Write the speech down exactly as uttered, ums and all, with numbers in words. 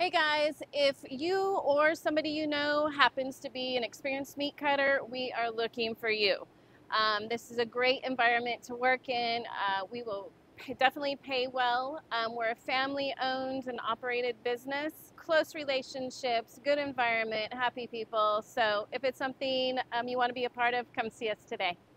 Hey guys, if you or somebody you know happens to be an experienced meat cutter, we are looking for you. Um, this is a great environment to work in. Uh, we will pay, definitely pay well. Um, we're a family owned and operated business, close relationships, good environment, happy people. So if it's something um, you want to be a part of, come see us today.